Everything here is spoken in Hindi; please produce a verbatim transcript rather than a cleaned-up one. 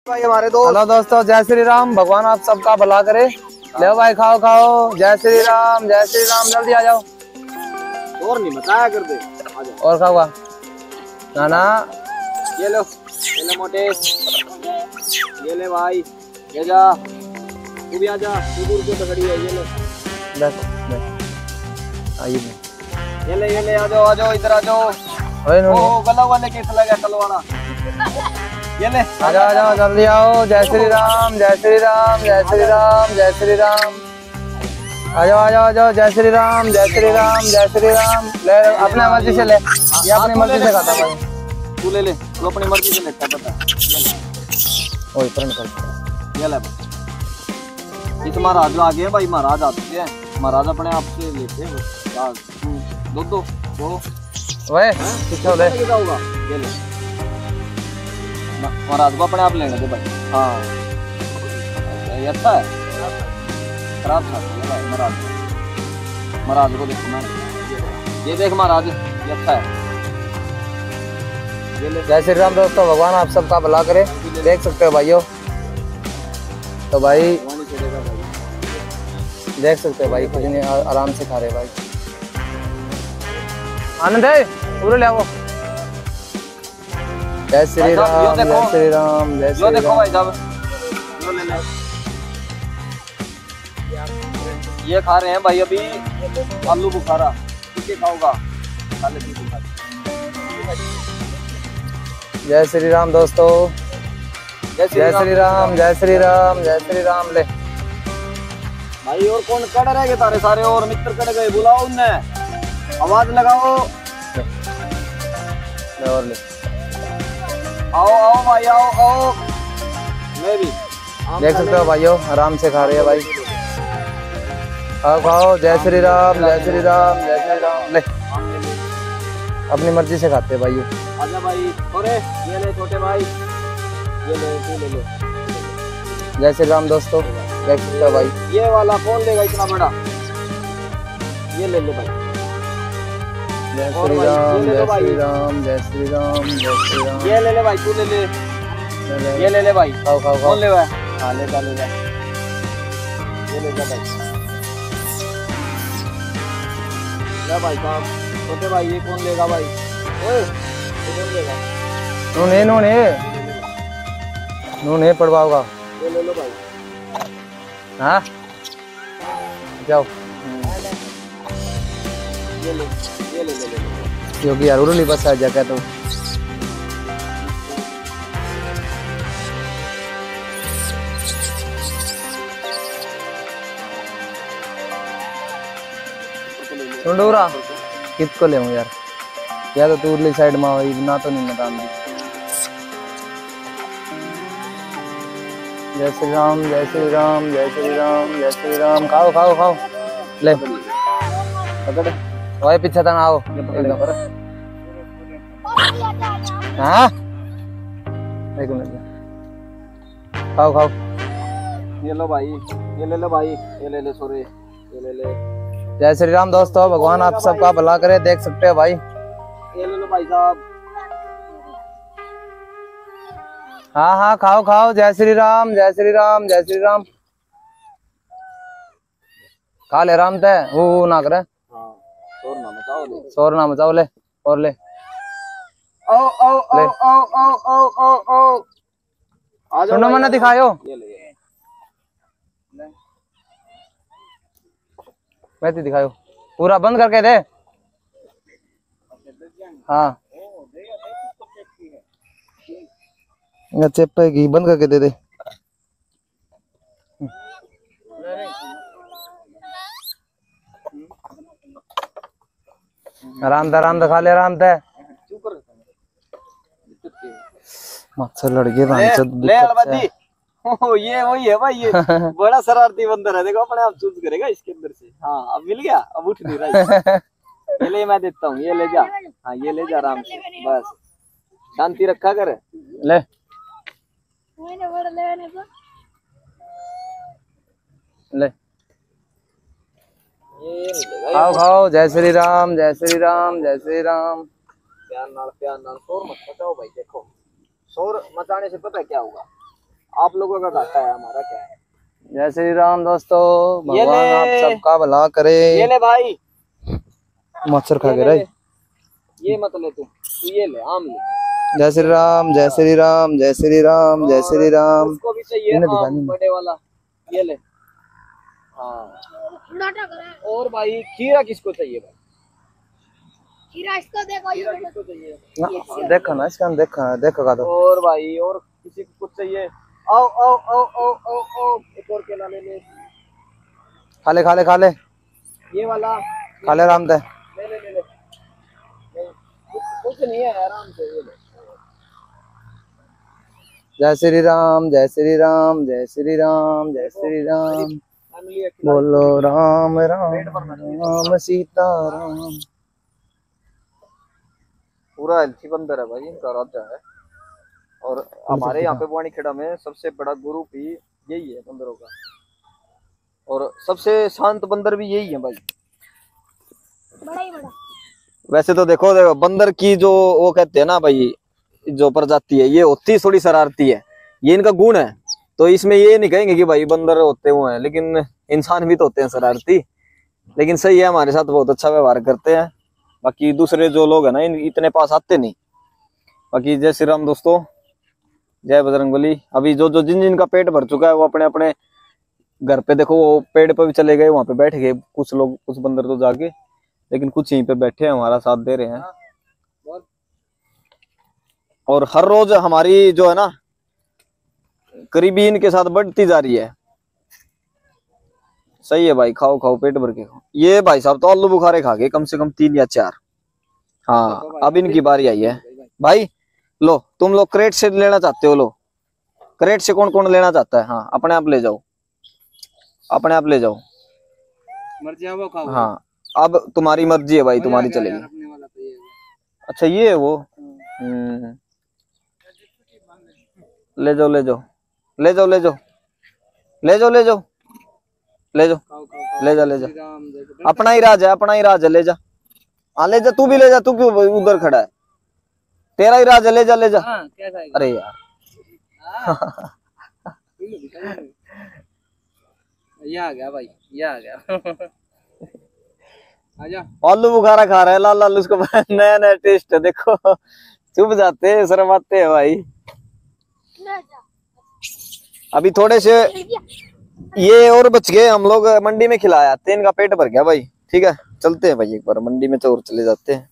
भाई हमारे दोस्त। हेलो दोस्तों, जय श्री राम। भगवान आप सबका भला करे। ले भाई खाओ खाओ। जय श्री राम, जय श्री राम। जल्दी आ जाओ। और नहीं बताया कर दे। और खाओगा ना ना। ये लो, ये ले मोटे, ये ले भाई, ये जा, तू भी आ जा, तू दूर क्यों खड़ी है? ये ले, देख आइए, ये ले, ये ले, आ जाओ, आ जाओ, इधर आ जाओ। ओ गला वाले कैसे लगा कलवाना? ये ले, आ जाओ आ जाओ, जल्दी आओ। जय श्री राम, जय श्री राम, जय श्री राम, जय श्री राम। आ जाओ आ जाओ आ जाओ। जय श्री राम, जय श्री राम, जय श्री राम। ले अपने मर्जी से ले, ये अपनी मर्जी से खाता भाई। तू ले ले, तू अपनी मर्जी से लेता पता। ओए पर निकल। ये ले भाई, इस महाराज आ गए भाई, महाराज आते हैं, महाराज अपने आप से लेते हैं। दो दो दो वे कितना ले? कितना होगा? ये ले, महाराज को अपने आप लेने दे भाई। हाँ ये अच्छा है, खराब था महाराज। महाराज को देखो ना, ये देख महाराज, ये अच्छा है। ये ले। जय श्री राम दोस्तों, भगवान आप सबका भला करे। देख सकते हो भाइयों, तो भाई देख सकते हो भाई, कितने आराम से खा रहे भाई। आनंद है पूरे ले आओ। जय श्री राम, जय श्री राम, जय श्री राम। देखो भाई साहब, लो ले ले। ये खा रहे हैं भाई अभी आलू बुखारा। किसके खाओगा? खा ले तू बुखारा। जय श्री राम दोस्तों, जय श्री राम, जय श्री राम, जय श्री राम। ले भाई और कौन कड़ रह गए? तारे सारे और मित्र कड़ गए, बुलाओ उन्हें, आवाज लगाओ। ले और ले, आओ आओ भाई, आओ आओ। मैं भी देख सकते हो भाइयों, आराम से खा रहे हैं भाई। खाओ खाओ। जय श्री राम, जय श्री राम, जय श्री राम। ले अपनी मर्जी से खाते हैं भाइयों। आजा भाई। अरे ये ले छोटे भाई, ये ले, तू ले ले। जय श्री राम दोस्तों, देख सकते हो भाई। ये वाला कौन लेगा इतना बड़ा? ये ले ले भाई। जय श्री राम, जय श्री राम, जय श्री राम, जय श्री राम। ये ले ले भाई, तू ले ले। ये ले ले भाई। खाओ खाओ खाओ। कौन लेगा? हाँ ले जा ले जा, ये ले जा भाई। ले भाई साहब, छोटे भाई ये कौन लेगा भाई? ओए ये कौन लेगा? नूने नूने नूने पड़वाओगा। ये ले लो भाई। हाँ जाओ। ये ले, ये ले ले ले। क्योंकि यार उरुली बस आ जाएगा तो सुंडूरा किसको ले यार? या तो तू उरली साइड में आई ना, तो नहीं मदान दी। जय श्री राम, जय श्री राम, जय श्री राम, जय श्री राम। खाओ खाओ खाओ। ले पकड़ भाई, पीछे तक आओ। हाँ एक मिनट, खाओ खाओ। ये लो भाई, ये ले लो भाई, ये ले ले सोरे, ये ले ले। जय श्री राम दोस्तों, भगवान आप सबका भला करे। देख सकते हो भाई। ये ले लो भाई साहब। हाँ हाँ खाओ खाओ। जय श्री राम, जय श्री राम, जय श्री राम। खा ले राम ते वो ना करे। हाँ शोर ना मचाओ, ले शोर ना मचाओ। ले और ले। ओ ओ ओ ओ ओ ओ ओ ओ आ जाओ। सुनो मना दिखायो। ये ले, मैं तो दिखायो, पूरा बंद करके दे। हाँ चेपेगी, बंद करके दे दे। आराम दे आराम दे, खा ले आराम दे। मच्छर लड़ गए। ले अलबदी। ओ ये वही है भाई, ये बड़ा शरारती बंदर है। देखो अपने आप चूज करेगा इसके अंदर से। हाँ अब मिल गया, अब उठ नहीं रहा। ये ले, मैं देता हूँ, ये ले जा। हाँ ये ले जा आराम से, बस शांति रखा कर। ले ले खाओ खाओ। जय श्री राम, जय श्री राम, जय श्री राम। प्यार नाल प्यार नाल शोर मत मचाओ भाई। देखो शोर मचाने से पता क्या होगा, आप लोगों का घाटा है, हमारा क्या है। जय श्री राम दोस्तों, ये भगवान ले। आप सबका भला करे। ये ले भाई, मच्छर खा ये के ले, रही। ये मत ले तू, तू ये ले, आम ले। जय श्री राम, जय श्री राम, जय श्री राम, जय श्री राम। उसको भी चाहिए इन्हें आम दिखानी बड़े वाला, ये ले। हाँ, और भाई खीरा किसको चाहिए भाई? खीरा इसको देखो, खीरा किसको चाहिए? ना, देखो ना इसका, देखो देखो का तो। और भाई और किसी को कुछ चाहिए? आओ आओ आओ आओ आओ आओ, एक और केला ले ले। खा ले खा ले खा ले ये वाला खा ले राम दे। ले ले ले ले। नहीं, कुछ कुछ नहीं है, आराम से ये ले। जय श्री राम, जय श्री राम, जय श्री राम, जय श्री राम। फैमिली अकेला बोलो राम राम राम सीता राम। पूरा हेल्थी बंदर है भाई, इनका राजा है। और हमारे यहाँ पे वाणी खेड़ा में सबसे बड़ा गुरु भी यही है बंदरों का, और सबसे शांत बंदर भी यही है भाई। बड़ा ही बड़ा। वैसे तो देखो देखो बंदर की जो वो कहते हैं ना भाई, जो प्रजाति है ये होती थोड़ी शरारती है, ये इनका गुण है। तो इसमें ये नहीं कहेंगे कि भाई बंदर होते हुए हैं, लेकिन इंसान भी तो होते हैं शरारती। लेकिन सही है, हमारे साथ बहुत अच्छा व्यवहार करते हैं। बाकी दूसरे जो लोग है ना, इन इतने पास आते नहीं। बाकी जय श्री राम दोस्तों, जय बजरंगबली। अभी जो जो जिन जिन का पेट भर चुका है वो अपने अपने घर पे देखो, वो पेड़ पे भी चले गए, वहां पे बैठ गए कुछ लोग, कुछ बंदर तो जाके, लेकिन कुछ यहीं पे बैठे हैं, हमारा साथ दे रहे हैं। और हर रोज हमारी जो है ना करीबी इनके साथ बढ़ती जा रही है। सही है भाई, खाओ खाओ पेट भर के खाओ। ये भाई साहब तो आलू बुखारे खा गए कम से कम तीन या चार। हाँ, अब इनकी बारी आई है भाई। लो तुम लोग क्रेट से लेना चाहते हो, लो क्रेट से कौन कौन लेना चाहता है? हाँ अपने आप ले जाओ, अपने आप ले जाओ, मर्जी है वो खाओ। हाँ अब तुम्हारी मर्जी है भाई, तुम्हारी चलेगी। अच्छा ये है वो, हम्म ले जाओ ले जाओ ले जाओ ले जाओ ले जाओ ले जाओ ले जाओ ले जा ले जा, अपना ही राज है, अपना ही राज है, ले जा। हाँ ले जा, तू भी ले जा, तू क्यों उधर खड़ा है? तेरा ही राज है, ले जा ले जा। अरे यार ये आ गया भाई, ये आ गया। आजा। आलू बुखारा खा रहा है लाल लाल, उसको नया नया टेस्ट है देखो। चुप जाते हैं, शर्माते हैं भाई। अभी थोड़े से ये और बच गए, हम लोग मंडी में खिलाया, इनका पेट भर गया भाई। ठीक है चलते हैं भाई, एक बार मंडी में तो और चले जाते हैं।